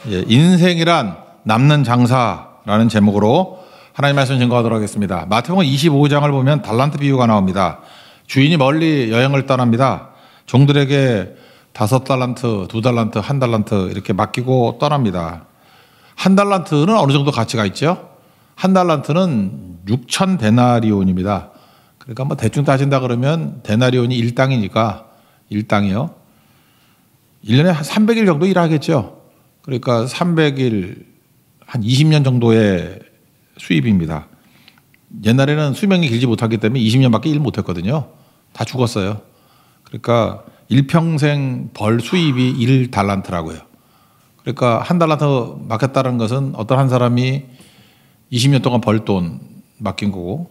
예, 인생이란 남는 장사라는 제목으로 하나님 말씀 증거하도록 하겠습니다. 마태복음 25장을 보면 달란트 비유가 나옵니다. 주인이 멀리 여행을 떠납니다. 종들에게 5달란트, 2달란트, 1달란트 이렇게 맡기고 떠납니다. 1달란트는 어느 정도 가치가 있죠? 1달란트는 6천 데나리온입니다. 그러니까 뭐 대충 따진다 그러면 데나리온이 1당이니까 1당이요. 1년에 한 300일 정도 일하겠죠. 그러니까 300일 한 20년 정도의 수입입니다. 옛날에는 수명이 길지 못하기 때문에 20년밖에 일 못했거든요. 다 죽었어요. 그러니까 일평생 벌 수입이 1달란트라고요. 그러니까 1달란트 맡겼다는 것은 어떤 한 사람이 20년 동안 벌 돈 맡긴 거고,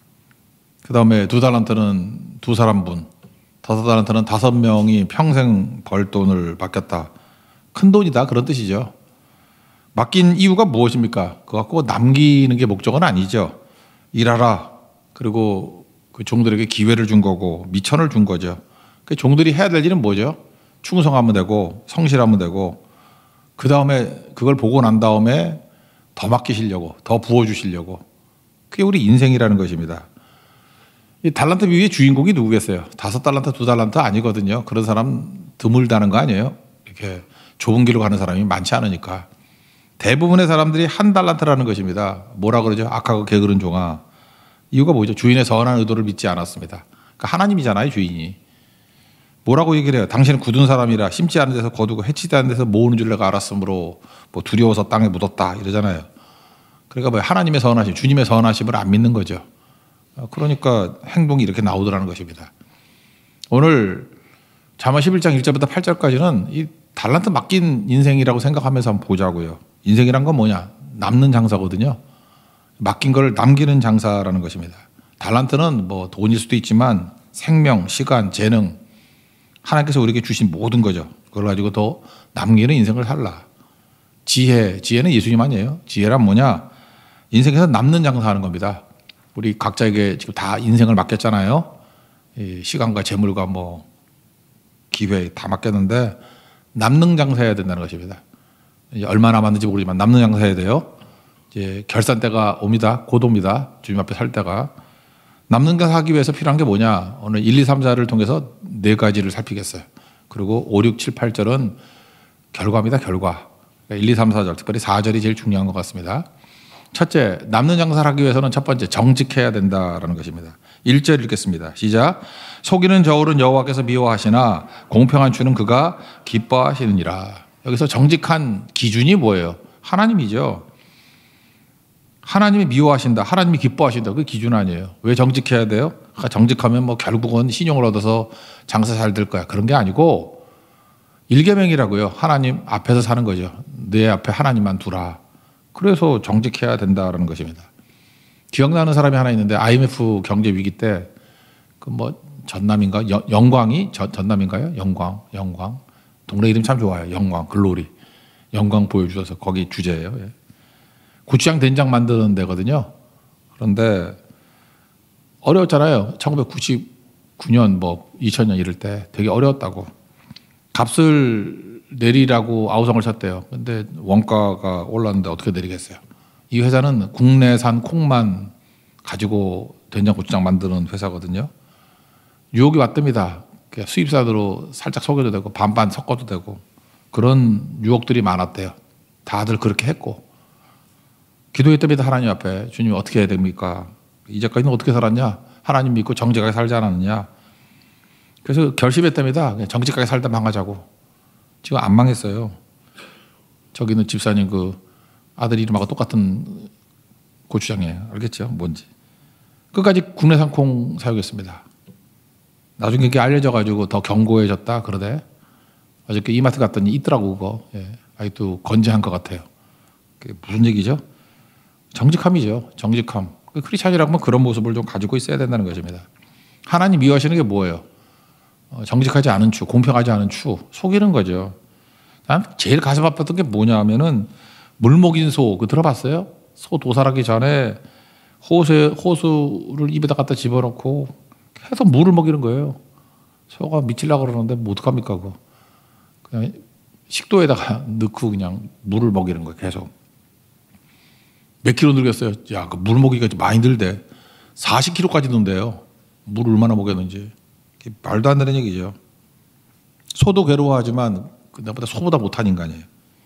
그 다음에 2달란트는 2사람분, 5달란트는 5명이 평생 벌 돈을 맡겼다. 큰 돈이다 그런 뜻이죠. 맡긴 이유가 무엇입니까? 그거 갖고 남기는 게 목적은 아니죠. 일하라. 그리고 그 종들에게 기회를 준 거고 미천을 준 거죠. 그 종들이 해야 될 일은 뭐죠? 충성하면 되고 성실하면 되고, 그 다음에 그걸 보고 난 다음에 더 맡기시려고, 더 부어주시려고. 그게 우리 인생이라는 것입니다. 이 달란트 비유의 주인공이 누구겠어요? 5달란트, 2달란트 아니거든요. 그런 사람 드물다는 거 아니에요? 이렇게 좁은 길로 가는 사람이 많지 않으니까. 대부분의 사람들이 1달란트라는 것입니다. 뭐라 그러죠? 악하고 게으른 종아. 이유가 뭐죠? 주인의 선한 의도를 믿지 않았습니다. 그러니까 하나님이잖아요, 주인이. 뭐라고 얘기를 해요? 당신은 굳은 사람이라 심지 않은 데서 거두고 해치지 않은 데서 모으는 줄 내가 알았으므로 뭐 두려워서 땅에 묻었다 이러잖아요. 그러니까 뭐 하나님의 선하심, 주님의 선하심을 안 믿는 거죠. 그러니까 행동이 이렇게 나오더라는 것입니다. 오늘 잠언 11장 1절부터 8절까지는 이 달란트 맡긴 인생이라고 생각하면서 한번 보자고요. 인생이란 건 뭐냐? 남는 장사거든요. 맡긴 걸 남기는 장사라는 것입니다. 달란트는 뭐 돈일 수도 있지만 생명, 시간, 재능, 하나님께서 우리에게 주신 모든 거죠. 그걸 가지고 더 남기는 인생을 살라. 지혜는 예수님 아니에요. 지혜란 뭐냐? 인생에서 남는 장사하는 겁니다. 우리 각자에게 지금 다 인생을 맡겼잖아요. 시간과 재물과 뭐 기회 다 맡겼는데 남는 장사해야 된다는 것입니다. 얼마 남았는지 모르지만 남는 장사해야 돼요. 이제 결산 때가 옵니다. 곧 옵니다. 주님 앞에 설 때가. 남는 장사 하기 위해서 필요한 게 뭐냐? 오늘 1, 2, 3, 4를 통해서 4가지를 살피겠어요. 그리고 5, 6, 7, 8절은 결과입니다. 결과. 1, 2, 3, 4절, 특별히 4절이 제일 중요한 것 같습니다. 첫째, 남는 장사를 하기 위해서는 첫 번째 정직해야 된다라는 것입니다. 1절 읽겠습니다. 시작. 속이는 저울은 여호와께서 미워하시나 공평한 주는 그가 기뻐하시느니라. 여기서 정직한 기준이 뭐예요? 하나님이죠. 하나님이 미워하신다, 하나님이 기뻐하신다. 그게 기준 아니에요. 왜 정직해야 돼요? 그러니까 정직하면 뭐 결국은 신용을 얻어서 장사 잘 될 거야. 그런 게 아니고 일계명이라고요. 하나님 앞에서 사는 거죠. 내 앞에 하나님만 두라. 그래서 정직해야 된다라는 것입니다. 기억나는 사람이 하나 있는데 IMF 경제 위기 때 그 뭐 전남인가 영광이 전남인가요? 영광 동네 이름 참 좋아요. 영광 글로리 영광 보여주셔서 거기 주제예요. 예. 고추장 된장 만드는 데거든요. 그런데 어려웠잖아요. 1999년 뭐 2000년 이럴 때 되게 어려웠다고. 값을 내리라고 아우성을 쳤대요. 근데 원가가 올랐는데 어떻게 내리겠어요. 이 회사는 국내산 콩만 가지고 된장 고추장 만드는 회사거든요. 유혹이 왔답니다. 수입사들로 살짝 속여도 되고 반반 섞어도 되고 그런 유혹들이 많았대요. 다들 그렇게 했고 기도했답니다. 하나님 앞에. 주님 어떻게 해야 됩니까? 이제까지는 어떻게 살았냐? 하나님 믿고 정직하게 살지 않았느냐? 그래서 결심했답니다. 그냥 정직하게 살다 망하자고. 지금 안 망했어요. 저기 있는 집사님 그 아들 이름하고 똑같은 고추장이에요. 알겠죠? 뭔지. 끝까지 국내산 콩 사용했습니다. 나중에 이게 알려져가지고 더 견고해졌다 그러대. 어저께 이마트 갔더니 있더라고 그거. 예. 아직도 건재한 것 같아요. 그게 무슨 얘기죠? 정직함이죠. 정직함. 크리스찬이라고 하면 그런 모습을 좀 가지고 있어야 된다는 것입니다. 하나님 미워하시는 게 뭐예요? 정직하지 않은 추, 공평하지 않은 추, 속이는 거죠. 난 제일 가슴 아팠던 게 뭐냐 하면은 물 먹인 소, 그 들어봤어요? 소 도살하기 전에 호수를 입에다 갖다 집어넣고 계속 물을 먹이는 거예요. 소가 미치려고 그러는데 뭐 어떡합니까 그거. 그냥 식도에다가 넣고 그냥 물을 먹이는 거예요. 계속. 몇 킬로 늘겠어요? 야, 그 물 먹이가 많이 늘대. 40kg까지 넣는데요. 물 얼마나 먹였는지. 말도 안 되는 얘기죠. 소도 괴로워하지만 나보다 소보다 못한 인간이에요.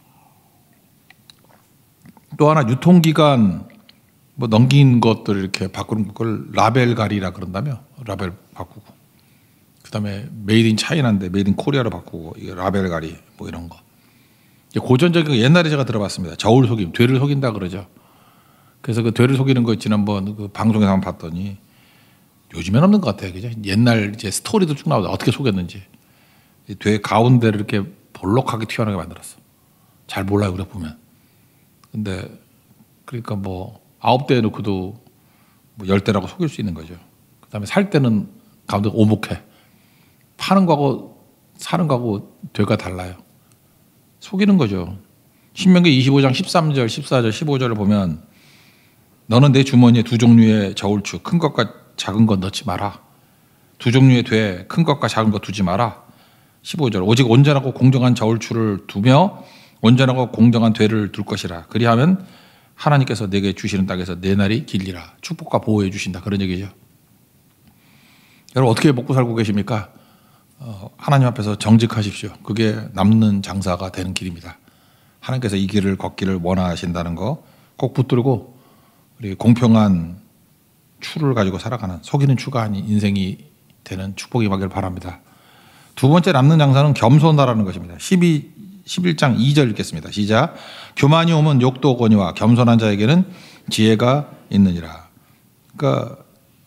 또 하나 유통기간 뭐 넘긴 것들 이렇게 바꾸는 걸 라벨가리라 그런다며. 라벨 바꾸고. 그다음에 메이드 인 차이나인데 메이드 인 코리아로 바꾸고 이게 라벨가리 뭐 이런 거. 고전적인 거 옛날에 제가 들어봤습니다. 저울 속임, 되를 속인다 그러죠. 그래서 그 되를 속이는 거 지난번 그 방송에서 한번 봤더니 요즘엔 없는 것 같아요. 그죠? 옛날 이제 스토리도 쭉 나오다 어떻게 속였는지. 되 가운데를 이렇게 볼록하게 튀어나오게 만들었어. 잘 몰라요, 그래 보면. 근데 그러니까 뭐 9대 놓고도 뭐 10대라고 속일 수 있는 거죠. 그다음에 살 때는 가운데 오목해. 파는 거하고 사는 거하고 되가 달라요. 속이는 거죠. 신명기 25장 13절, 14절, 15절을 보면 너는 내 주머니에 두 종류의 저울추 큰 것과 작은 것 넣지 마라. 두 종류의 되 큰 것과 작은 것 두지 마라. 15절 오직 온전하고 공정한 저울추를 두며 온전하고 공정한 되를 둘 것이라. 그리하면 하나님께서 내게 주시는 땅에서 내 날이 길리라. 축복과 보호해 주신다. 그런 얘기죠. 여러분 어떻게 먹고 살고 계십니까? 하나님 앞에서 정직하십시오. 그게 남는 장사가 되는 길입니다. 하나님께서 이 길을 걷기를 원하신다는 거 꼭 붙들고 우리 공평한 추를 가지고 살아가는 속이는 추가 아닌 인생이 되는 축복이 임하기를 바랍니다. 두 번째 남는 장사는 겸손하라는 것입니다. 11장 2절 읽겠습니다. 시작. 교만이 오면 욕도 오거니와 겸손한 자에게는 지혜가 있느니라. 그러니까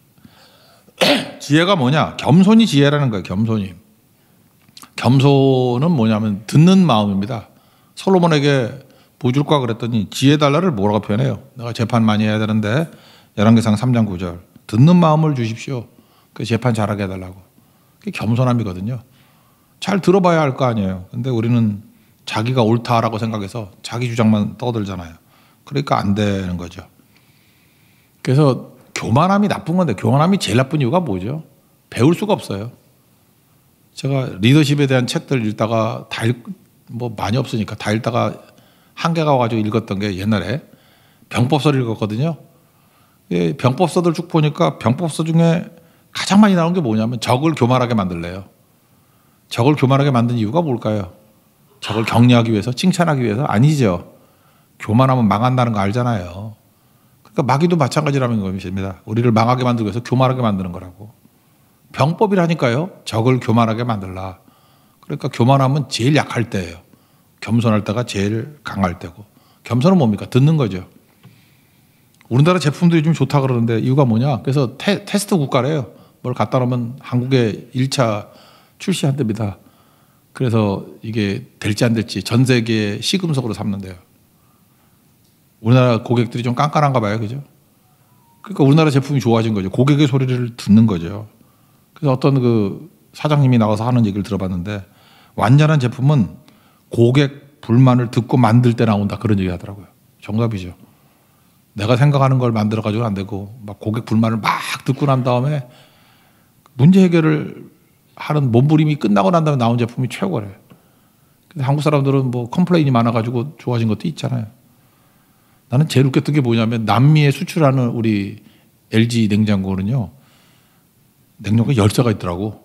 지혜가 뭐냐? 겸손이 지혜라는 거예요. 겸손이. 겸손은 뭐냐면 듣는 마음입니다. 솔로몬에게 뭐 줄까 그랬더니 지혜 달라를 뭐라고 표현해요? 내가 재판 많이 해야 되는데 열왕기상 3장 9절 듣는 마음을 주십시오. 그 재판 잘하게 해달라고. 그게 겸손함이거든요. 잘 들어봐야 할 거 아니에요. 근데 우리는 자기가 옳다라고 생각해서 자기 주장만 떠들잖아요. 그러니까 안 되는 거죠. 그래서 교만함이 나쁜 건데 교만함이 제일 나쁜 이유가 뭐죠? 배울 수가 없어요. 제가 리더십에 대한 책들 읽다가 뭐 많이 없으니까 다 읽다가 한계가 와가지고 읽었던 게 옛날에 병법서를 읽었거든요. 병법서들 쭉 보니까 병법서 중에 가장 많이 나온 게 뭐냐면 적을 교만하게 만들래요. 적을 교만하게 만든 이유가 뭘까요? 적을 격려하기 위해서, 칭찬하기 위해서? 아니죠. 교만하면 망한다는 거 알잖아요. 그러니까 마귀도 마찬가지라는 것입니다. 우리를 망하게 만들기 위해서 교만하게 만드는 거라고. 병법이라니까요. 적을 교만하게 만들라. 그러니까 교만하면 제일 약할 때예요. 겸손할 때가 제일 강할 때고. 겸손은 뭡니까? 듣는 거죠. 우리나라 제품들이 좀 좋다 그러는데 이유가 뭐냐? 그래서 테스트 국가래요. 뭘 갖다 놓으면 한국에 1차 출시한답니다. 그래서 이게 될지 안 될지 전 세계 시금석으로 삼는데요. 우리나라 고객들이 좀 깐깐한가 봐요. 그죠? 그러니까 우리나라 제품이 좋아진 거죠. 고객의 소리를 듣는 거죠. 그래서 어떤 그 사장님이 나와서 하는 얘기를 들어봤는데 완전한 제품은 고객 불만을 듣고 만들 때 나온다. 그런 얘기 하더라고요. 정답이죠. 내가 생각하는 걸 만들어가지고는 안 되고 막 고객 불만을 막 듣고 난 다음에 문제 해결을 하는 몸부림이 끝나고 난 다음에 나온 제품이 최고래요. 근데 한국 사람들은 뭐 컴플레인이 많아가지고 좋아진 것도 있잖아요. 나는 제일 웃겼던 게 뭐냐면 남미에 수출하는 우리 LG 냉장고는요. 냉장고에 열쇠가 있더라고.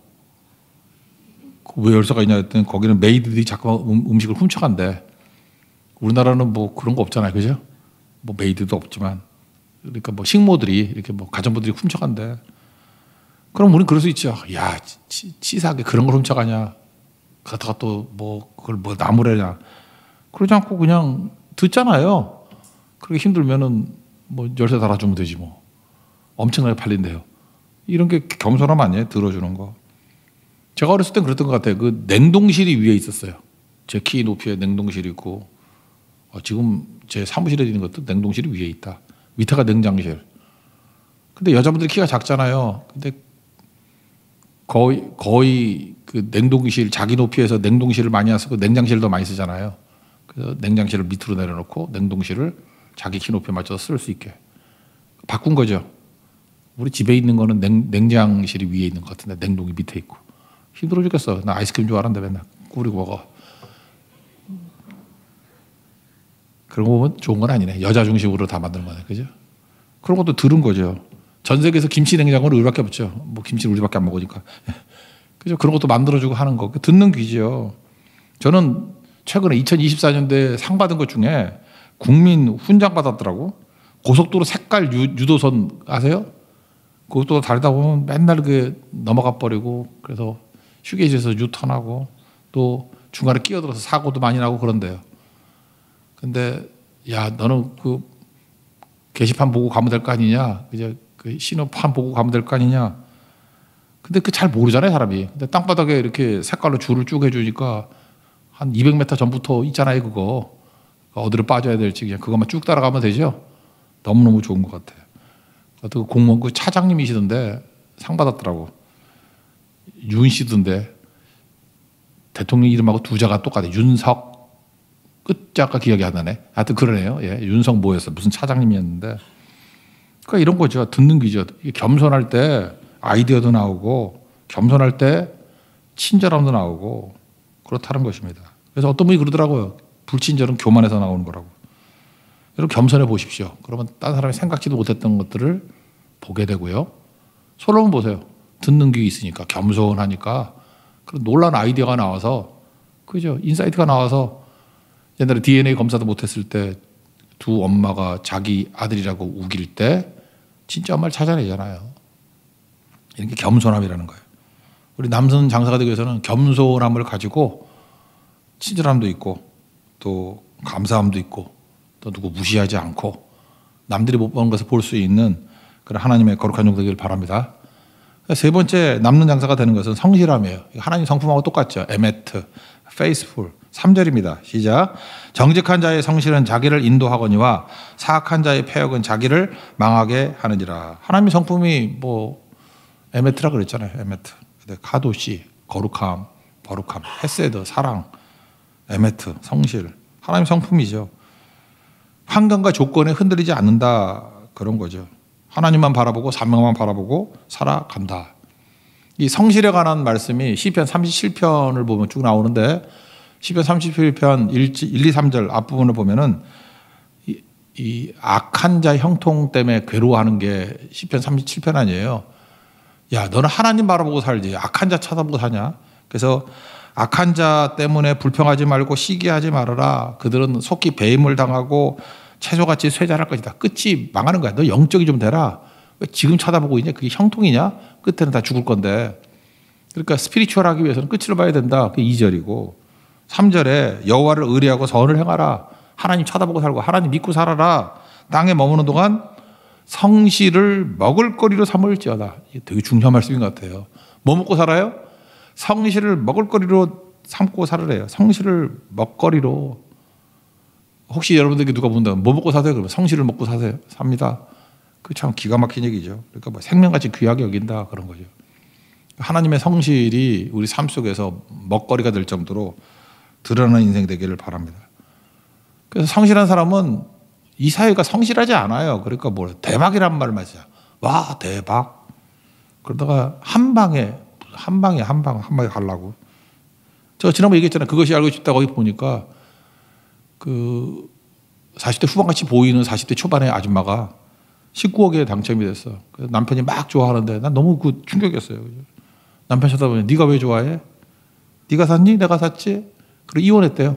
왜 열쇠가 있냐 했더니 거기는 메이드들이 자꾸 음식을 훔쳐간대. 우리나라는 뭐 그런 거 없잖아요. 그죠? 뭐 메이드도 없지만. 그러니까 뭐 식모들이 이렇게 뭐 가정부들이 훔쳐간대. 그럼 우리는 그럴 수 있죠. 야, 치사하게 그런 걸 훔쳐가냐. 그러다가 또 뭐 그걸 뭐 나무래냐. 그러지 않고 그냥 듣잖아요. 그렇게 힘들면은 뭐 열쇠 달아주면 되지 뭐. 엄청나게 팔린대요. 이런 게 겸손함 아니에요? 들어주는 거. 제가 어렸을 땐 그랬던 것 같아요. 그 냉동실이 위에 있었어요. 제 키 높이에 냉동실이 있고 지금 제 사무실에 있는 것도 냉동실이 위에 있다. 밑에가 냉장실. 근데 여자분들이 키가 작잖아요. 근데 거의 그 냉동실 자기 높이에서 냉동실을 많이 쓰고 냉장실도 많이 쓰잖아요. 그래서 냉장실을 밑으로 내려놓고 냉동실을 자기 키 높이에 맞춰서 쓸 수 있게 바꾼 거죠. 우리 집에 있는 거는 냉장실이 위에 있는 것 같은데 냉동이 밑에 있고 힘들어 죽겠어. 나 아이스크림 좋아하는데 맨날 꾸리고 먹어. 그런 거 보면 좋은 건 아니네. 여자 중심으로 다 만드는 거네. 그죠? 그런 것도 들은 거죠. 전 세계에서 김치 냉장고는 우리밖에 없죠. 뭐 김치를 우리밖에 안 먹으니까. 그죠? 그런 것도 만들어주고 하는 거. 듣는 귀지요. 저는 최근에 2024년도에 상 받은 것 중에 국민 훈장 받았더라고. 고속도로 색깔 유도선 아세요? 그것도 다니다 보면 맨날 그 넘어가 버리고 그래서 휴게지에서 유턴하고 또 중간에 끼어들어서 사고도 많이 나고 그런데요. 근데 야 너는 그 게시판 보고 가면 될 거 아니냐? 그저 그 신호판 보고 가면 될 거 아니냐? 근데 그 잘 모르잖아요 사람이. 근데 땅바닥에 이렇게 색깔로 줄을 쭉 해주니까 한 200m 전부터 있잖아요 그거. 어디로 빠져야 될지 그냥 그것만 쭉 따라가면 되죠. 너무너무 좋은 것 같아요. 어떤 공무원 그 차장님이시던데 상 받았더라고. 윤 씨던데 대통령 이름하고 두 자가 똑같아요. 윤석 끝자가 기억이 안 나네. 하여튼 그러네요. 예, 윤석 뭐였어? 무슨 차장님이었는데. 그러니까 이런 거죠. 듣는 귀죠. 겸손할 때 아이디어도 나오고 겸손할 때 친절함도 나오고 그렇다는 것입니다. 그래서 어떤 분이 그러더라고요. 불친절은 교만에서 나오는 거라고. 여러분 겸손해 보십시오. 그러면 다른 사람이 생각지도 못했던 것들을 보게 되고요. 솔로몬 보세요. 듣는 귀 있으니까 겸손하니까 그런 놀라운 아이디어가 나와서 그죠? 인사이트가 나와서 옛날에 DNA 검사도 못했을 때 두 엄마가 자기 아들이라고 우길 때 진짜 엄마를 찾아내잖아요. 이렇게 겸손함이라는 거예요. 우리 남선 장사가 되기 위해서는 겸손함을 가지고 친절함도 있고 또 감사함도 있고 또 누구 무시하지 않고 남들이 못 보는 것을 볼 수 있는 그런 하나님의 거룩한 종 되기를 바랍니다. 세 번째 남는 장사가 되는 것은 성실함이에요. 하나님 성품하고 똑같죠. 에메트, 페이스풀. 3절입니다. 시작. 정직한 자의 성실은 자기를 인도하거니와 사악한 자의 패역은 자기를 망하게 하느니라. 하나님의 성품이 뭐 에메트라 그랬잖아요. 에메트. 카도시, 거룩함, 거룩함, 헤세드, 사랑, 에메트, 성실. 하나님의 성품이죠. 환경과 조건에 흔들리지 않는다. 그런 거죠. 하나님만 바라보고 사명만 바라보고 살아간다. 이 성실에 관한 말씀이 시편 37편을 보면 쭉 나오는데 시편 37편 1, 2, 3절 앞부분을 보면은 이 악한 자의 형통 때문에 괴로워하는 게 시편 37편 아니에요. 야, 너는 하나님 바라보고 살지. 악한 자 쳐다보고 사냐? 그래서 악한 자 때문에 불평하지 말고 시기하지 말아라. 그들은 속히 배임을 당하고 채소같이 쇠잔할 것이다. 끝이 망하는 거야. 너 영적이 좀 되라. 왜 지금 쳐다보고 있냐? 그게 형통이냐? 끝에는 다 죽을 건데. 그러니까 스피리추얼하기 위해서는 끝을 봐야 된다. 그게 2절이고 3절에 여호와를 의뢰하고 선을 행하라. 하나님 쳐다보고 살고 하나님 믿고 살아라. 땅에 머무는 동안 성실을 먹을거리로 삼을지어다. 이게 되게 중요한 말씀인 것 같아요. 뭐 먹고 살아요? 성실을 먹을거리로 삼고 살으래요. 성실을 먹거리로. 혹시 여러분들에게 누가 묻는다면 뭐 먹고 사세요? 그러면 성실을 먹고 사세요. 삽니다. 그 참 기가 막힌 얘기죠. 그러니까 뭐 생명같이 귀하게 여긴다 그런 거죠. 하나님의 성실이 우리 삶 속에서 먹거리가 될 정도로 드러나는 인생 되기를 바랍니다. 그래서 성실한 사람은 이 사회가 성실하지 않아요. 그러니까 뭐 대박이란 말을 맞아요. 와 대박. 그러다가 한 방에 가려고. 제가 지난번에 얘기했잖아요. 그것이 알고 싶다 거기 보니까 그 40대 후반같이 보이는 40대 초반의 아줌마가 19억에 당첨이 됐어. 그래서 남편이 막 좋아하는데 난 너무 그 충격이었어요. 남편 쳐다보면 네가 왜 좋아해? 네가 샀니? 내가 샀지? 그리고 이혼했대요.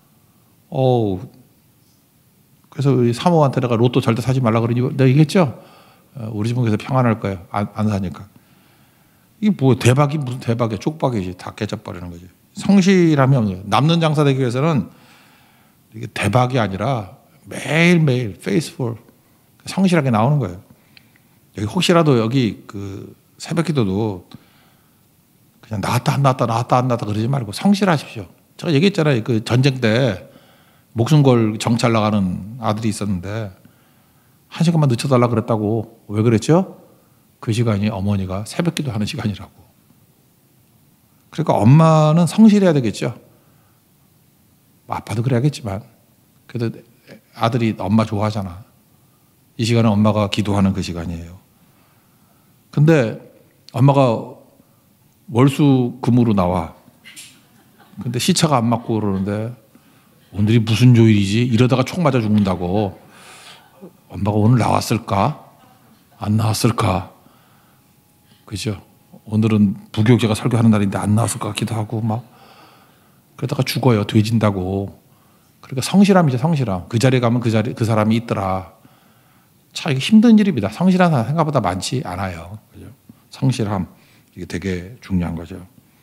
그래서 우리 사모한테 내가 로또 절대 사지 말라 그러니 내가 얘기했죠. 우리 집은 그래서 평안할 거예요. 안 사니까. 이게 뭐 대박이 무슨 대박이야. 쪽박이지. 다 깨져버리는 거지. 성실하면 남는 장사 되기 위해서는 이게 대박이 아니라 매일매일 페이스풀 성실하게 나오는 거예요. 여기 혹시라도 여기 그 새벽 기도도 그냥 나왔다 안 나왔다 그러지 말고 성실하십시오. 제가 얘기했잖아요. 그 전쟁 때 목숨 걸 정찰 나가는 아들이 있었는데 1시간만 늦춰달라 그랬다고. 왜 그랬죠? 그 시간이 어머니가 새벽 기도 하는 시간이라고. 그러니까 엄마는 성실해야 되겠죠. 아빠도 그래야겠지만 그래도 아들이 엄마 좋아하잖아. 이 시간은 엄마가 기도하는 그 시간이에요. 근데 엄마가 월수 금으로 나와. 근데 시차가 안 맞고 그러는데 오늘이 무슨 요일이지? 이러다가 총 맞아 죽는다고. 엄마가 오늘 나왔을까? 안 나왔을까? 그죠? 오늘은 부교육자가 설교하는 날인데 안 나왔을 것 같기도 하고 막 그러다가 죽어요. 돼진다고. 그러니까 성실함이죠. 성실함. 그 자리에 가면 그 사람이 있더라. 참 이게 힘든 일입니다. 성실한 사람 생각보다 많지 않아요. 그죠? 성실함 이게 되게 중요한 거죠.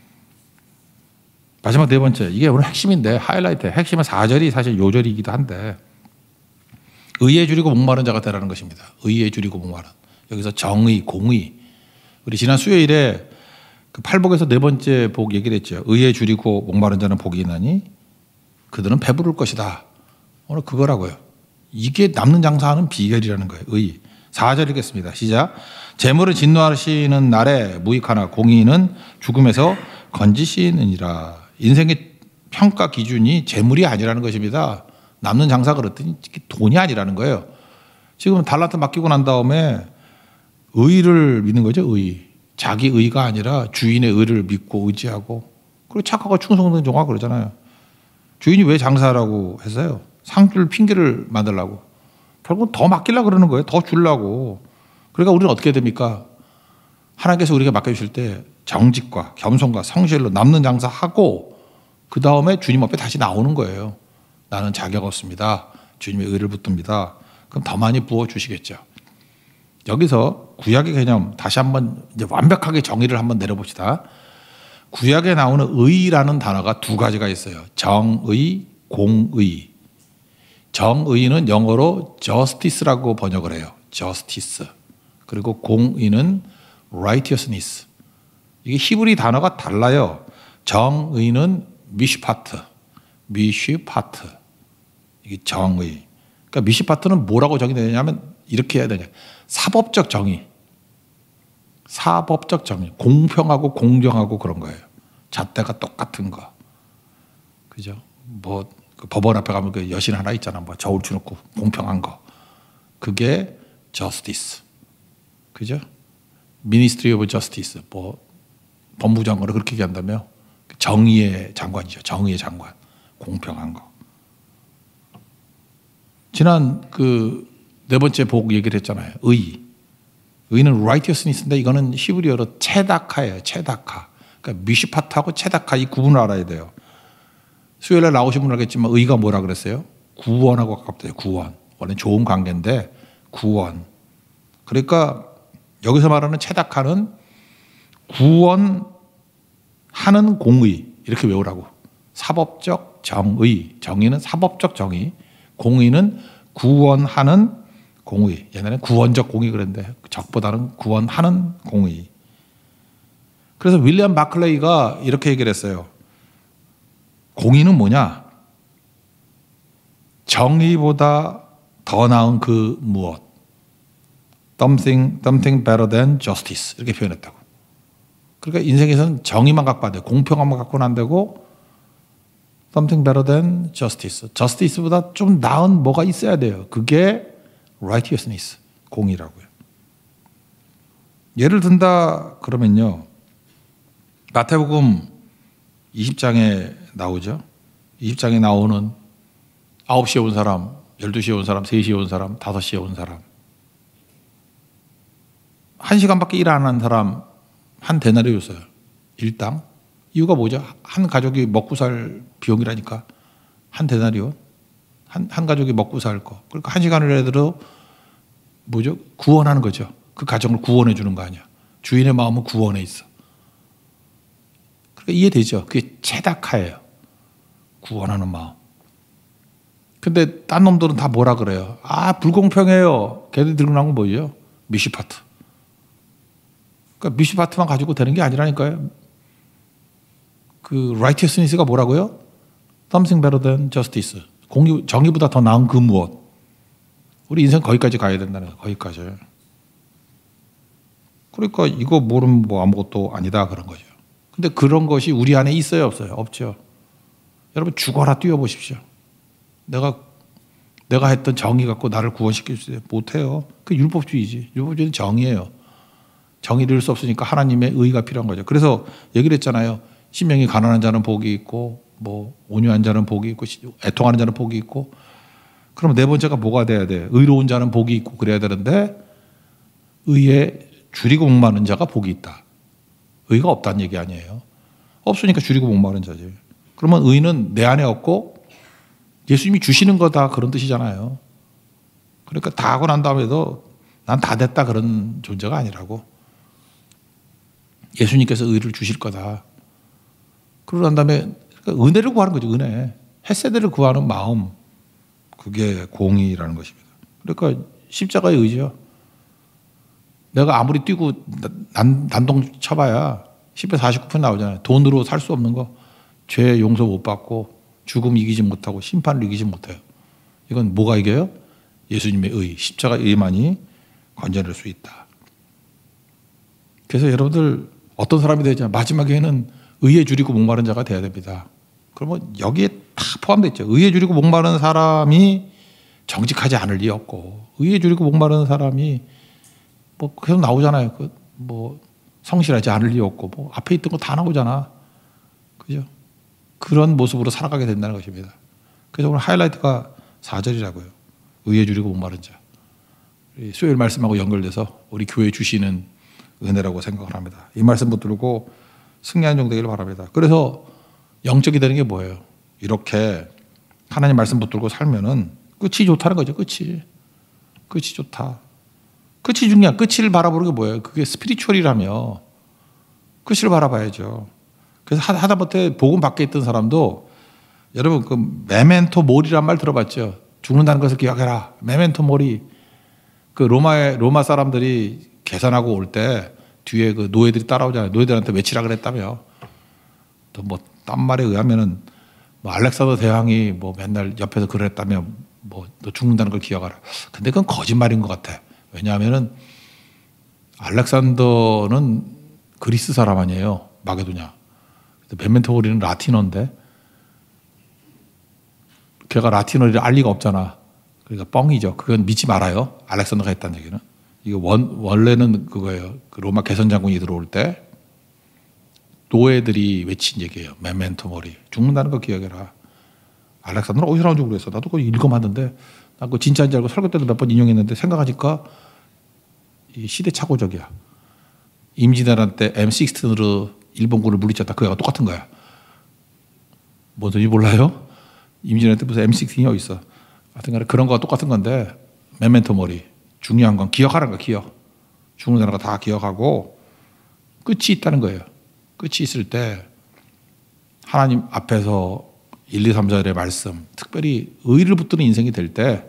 마지막 네 번째, 이게 오늘 핵심인데 하이라이트. 핵심은 4절이 사실 요절이기도 한데 의에 줄이고 목마른 자가 되라는 것입니다. 의에 줄이고 목마른. 여기서 정의, 공의. 우리 지난 수요일에 그 팔복에서 네 번째 복 얘기를 했죠. 의에 줄이고 목마른 자는 복이 있나니 그들은 배부를 것이다. 오늘 그거라고요. 이게 남는 장사하는 비결이라는 거예요. 의. 4절 읽겠습니다. 시작. 재물을 진노하시는 날에 무익하나 공의는 죽음에서 건지시느니라. 인생의 평가 기준이 재물이 아니라는 것입니다. 남는 장사 그랬더니 돈이 아니라는 거예요. 지금 달란트 맡기고 난 다음에 의를 믿는 거죠. 의. 자기 의가 아니라 주인의 의를 믿고 의지하고 그리고 착하고 충성된 종아 그러잖아요. 주인이 왜 장사하라고 했어요? 상줄 핑계를 만들라고. 결국 더 맡기려고 그러는 거예요. 더 주려고. 그러니까 우리는 어떻게 됩니까? 하나님께서 우리에게 맡겨주실 때 정직과 겸손과 성실로 남는 장사하고 그 다음에 주님 앞에 다시 나오는 거예요. 나는 자격 없습니다. 주님의 의를 붙듭니다. 그럼 더 많이 부어주시겠죠. 여기서 구약의 개념 다시 한번 이제 완벽하게 정의를 한번 내려봅시다. 구약에 나오는 의라는 단어가 두 가지가 있어요. 정의, 공의. 정의는 영어로 justice라고 번역을 해요. justice. 그리고 공의는 righteousness. 이게 히브리 단어가 달라요. 정의는 미슈파트. 미슈파트. 이게 정의. 그러니까 미슈파트는 뭐라고 정의되냐면 이렇게 해야 되냐. 사법적 정의. 사법적 정의. 공평하고 공정하고 그런 거예요. 잣대가 똑같은 거. 그죠? 뭐, 그 법원 앞에 가면 그 여신 하나 있잖아. 뭐 저울 쳐놓고 공평한 거. 그게 justice. 그죠? Ministry of Justice. 뭐, 법무장관을 그렇게 얘기한다며 정의의 장관이죠. 정의의 장관. 공평한 거. 지난 그 네 번째 복 얘기를 했잖아요. 의. 의는 righteousness인데 이거는 히브리어로 체다카예요. 체다카. 그러니까 미슈파트하고 체다카 이 구분을 알아야 돼요. 수요일에 나오신 분 알겠지만 의가 뭐라 그랬어요? 구원하고 가깝대요. 구원. 원래 좋은 관계인데 구원. 그러니까 여기서 말하는 체다카는 구원하는 공의 이렇게 외우라고. 사법적 정의. 정의는 사법적 정의. 공의는 구원하는 공의. 옛날에 구원적 공의 그랬는데 적보다는 구원하는 공의. 그래서 윌리엄 바클레이가 이렇게 얘기를 했어요. 공의는 뭐냐? 정의보다 더 나은 그 무엇. Something better than justice. 이렇게 표현했다고. 그러니까 인생에서는 정의만 갖고 안 돼요. 공평함만 갖고는 안 되고 something better than justice. justice보다 좀 나은 뭐가 있어야 돼요. 그게 righteousness. 공의라고요. 예를 든다 그러면요. 마태복음 20장에 나오죠. 20장에 나오는 9시에 온 사람, 12시에 온 사람, 3시에 온 사람, 5시에 온 사람. 1시간밖에 일 안 한 사람 한 데나리였어요. 일당. 이유가 뭐죠? 한 가족이 먹고 살 비용이라니까. 한 데나리온. 한 가족이 먹고 살 거. 그러니까 1시간을 해도 뭐죠? 구원하는 거죠. 그 가정을 구원해 주는 거 아니야. 주인의 마음은 구원에 있어. 그러니까 이해되죠? 그게 체다카예요. 구원하는 마음. 근데 딴 놈들은 다 뭐라 그래요? 아, 불공평해요. 걔들 들고 나온 건 뭐죠? 미슈파트. 그러니까 미슈파트만 가지고 되는 게 아니라니까요. 그 righteousness가 뭐라고요? Something better than justice. 정의보다 더 나은 그 무엇. 우리 인생 거기까지 가야 된다는 거예요. 거기까지. 그러니까 이거 모르면 뭐 아무것도 아니다 그런 거죠. 근데 그런 것이 우리 안에 있어요, 없어요? 없죠. 여러분 죽어라 뛰어보십시오. 내가 했던 정의 갖고 나를 구원시킬 수 있어요? 못해요. 그 율법주의지. 율법주의는 정의예요. 정의를 이룰 수 없으니까 하나님의 의가 필요한 거죠. 그래서 얘기를 했잖아요. 심령이 가난한 자는 복이 있고 뭐 온유한 자는 복이 있고 애통하는 자는 복이 있고. 그럼 네 번째가 뭐가 돼야 돼? 의로운 자는 복이 있고 그래야 되는데 의에 줄이고 목마른 자가 복이 있다. 의가 없다는 얘기 아니에요. 없으니까 줄이고 목마른 자지. 그러면 의는 내 안에 없고 예수님이 주시는 거다 그런 뜻이잖아요. 그러니까 다 하고 난 다음에도 난 다 됐다 그런 존재가 아니라고. 예수님께서 의를 주실 거다. 그러고 난 다음에 은혜를 구하는 거죠. 은혜. 헤세드를 구하는 마음. 그게 공의라는 것입니다. 그러니까 십자가의 의지요. 내가 아무리 뛰고 난동 쳐봐야 10에 49편 나오잖아요. 돈으로 살 수 없는 거. 죄 용서 못 받고 죽음 이기지 못하고 심판을 이기지 못해요. 이건 뭐가 이겨요? 예수님의 의, 십자가의 의만이 건져낼 수 있다. 그래서 여러분들 어떤 사람이 되자 마지막에는 의에 줄이고 목마른 자가 돼야 됩니다. 그러면 여기에 다 포함되어 있죠. 의에 줄이고 목마른 사람이 정직하지 않을 리 없고 의에 줄이고 목마른 사람이 뭐 계속 나오잖아요. 그 뭐 성실하지 않을 리 없고 뭐 앞에 있던 거 다 나오잖아. 그죠? 그런 모습으로 살아가게 된다는 것입니다. 그래서 오늘 하이라이트가 4절이라고요. 의에 줄이고 목마른 자. 수요일 말씀하고 연결돼서 우리 교회에 주시는 은혜라고 생각을 합니다. 이 말씀 붙들고 승리하는 종 되기를 바랍니다. 그래서 영적이 되는 게 뭐예요? 이렇게 하나님 말씀 붙들고 살면은 끝이 좋다는 거죠. 끝이 좋다. 끝이 중요한 끝을 바라보는 게 뭐예요? 그게 스피리추얼이라며 끝을 바라봐야죠. 그래서 하다못해 복음 밖에 있던 사람도 여러분 그 메멘토 모리란 말 들어봤죠? 죽는다는 것을 기억해라. 메멘토 모리. 그 로마 사람들이 계산하고 올 때 뒤에 그 노예들이 따라오잖아요. 노예들한테 외치라 그랬다며. 또 뭐 딴 말에 의하면은 뭐 알렉산더 대왕이 뭐 맨날 옆에서 그랬다며 뭐 너 죽는다는 걸 기억하라. 근데 그건 거짓말인 것 같아. 왜냐하면은 알렉산더는 그리스 사람 아니에요. 마게도냐. 메멘토 모리는 라틴어인데 걔가 라틴어를 알 리가 없잖아. 그러니까 뻥이죠. 그건 믿지 말아요. 알렉산더가 했다는 얘기는. 이거 원래는 그거예요. 그 로마 개선 장군이 들어올 때 노예들이 외친 얘기예요. 메멘토 모리. 죽는다는 거 기억해라. 알렉산더는 어디서 나온 줄 모르겠어. 나도 그거 읽어봤는데 나 그거 진짜인 줄 알고 설교 때도 몇 번 인용했는데 생각하니까 이 시대착오적이야. 임진왜란 때 M16으로 일본군을 물리쳤다. 그거가 똑같은 거야. 뭐든지 몰라요? 임진왜란 때 무슨 M16이 어디 있어. 하여튼 간에 그런 거와 똑같은 건데 메멘토 모리. 중요한 건 기억하라는 거야. 기억. 죽는다는 거 다 기억하고 끝이 있다는 거예요. 끝이 있을 때 하나님 앞에서 1, 2, 3, 4절의 말씀 특별히 의를 붙드는 인생이 될 때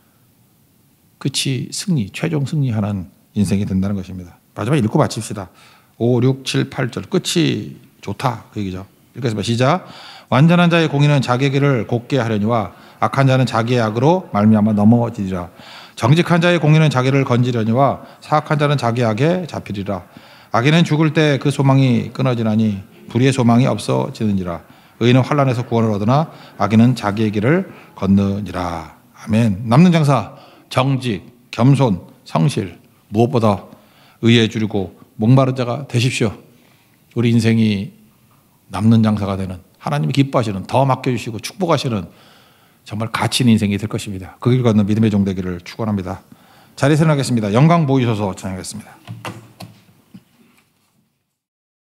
끝이 승리, 최종 승리하는 인생이 된다는 것입니다. 마지막에 읽고 마칩시다. 5, 6, 7, 8절 끝이 좋다 그 얘기죠. 읽겠습니다. 시작. 완전한 자의 공의는 자기의 길을 곧게 하려니와 악한 자는 자기의 악으로 말미암아 넘어지리라. 정직한 자의 공의는 자기를 건지려니와 사악한 자는 자기 악에 잡히리라. 악인은 죽을 때 그 소망이 끊어지나니 불의의 소망이 없어지느니라. 의인은 환난에서 구원을 얻으나 악인은 자기의 길을 건너니라. 아멘. 남는 장사 정직, 겸손, 성실 무엇보다 의에 줄이고 목마른 자가 되십시오. 우리 인생이 남는 장사가 되는 하나님이 기뻐하시는 더 맡겨주시고 축복하시는 정말 가치 있는 인생이 될 것입니다. 그 길 걷는 믿음의 종 되기를 축원합니다. 자리에서 일어나겠습니다. 영광 보이소서 찬양하겠습니다.